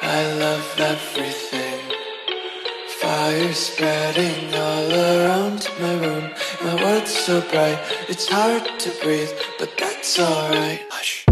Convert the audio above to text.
I love everything. Fire spreading all around my room. My world's so bright, it's hard to breathe, but that's alright. Hush.